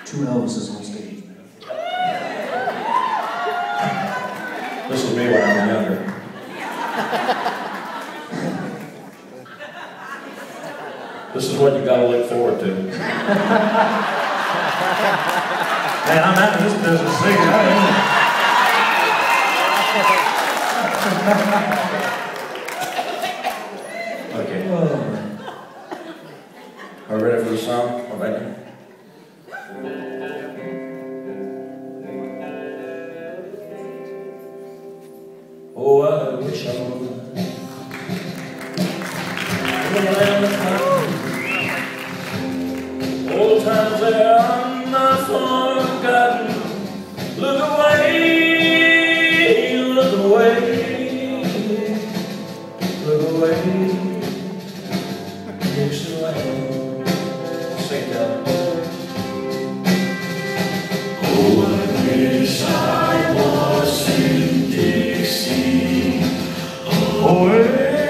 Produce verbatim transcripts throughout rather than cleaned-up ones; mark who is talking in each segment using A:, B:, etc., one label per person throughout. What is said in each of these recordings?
A: Two Elvises on stage.
B: This was me when I was younger. This is what you gotta look forward to.
A: Man, I'm out of this business singing.
B: Okay. Are we ready for the song? All right. Oh, I wish I would. Old times they are not forgotten. Look away, look away, look away. Dixieland, sing that. Oh, I wish I was in Dixie. Away,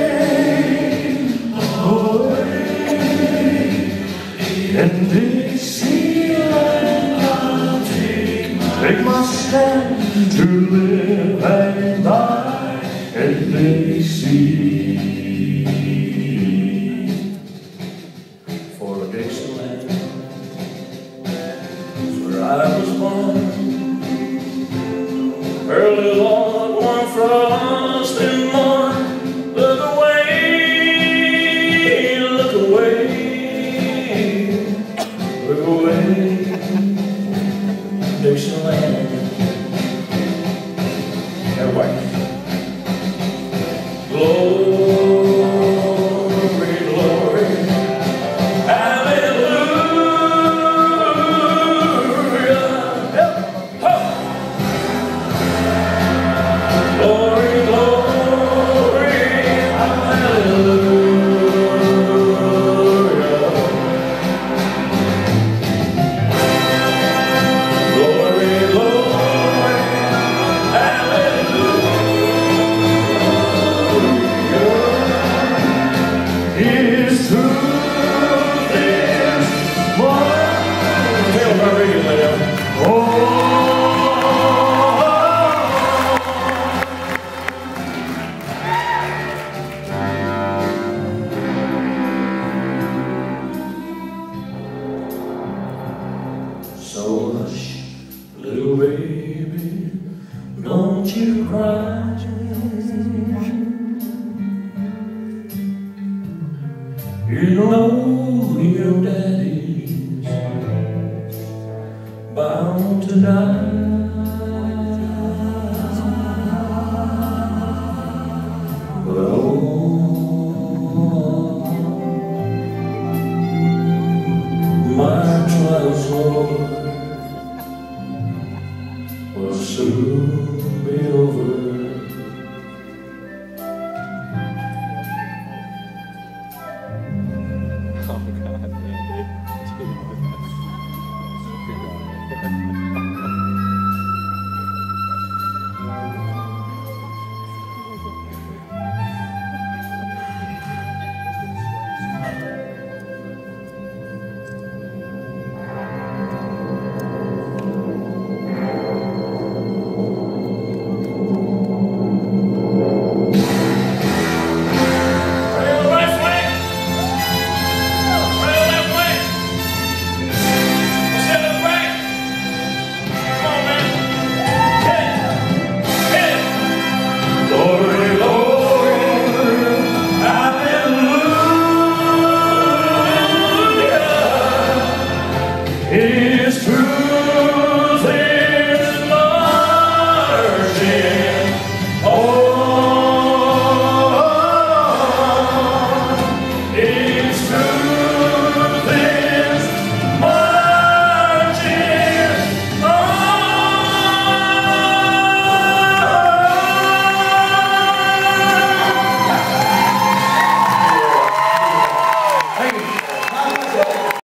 B: away, in Dixieland I'll take my, take my stand to live and die in Dixie. For Dixieland is where I was born. Early Lord, one frosty morn. Look away, look away, look away, Dixieland. Everybody. Glory, glory, hallelujah. Ho! Glory, glory, hallelujah. Glory, glory, hallelujah. His truth is more. Tell my radio later. Oh. So hush, little baby, don't you cry. You know your daddy's bound to die. But oh, my trials, Lord, will soon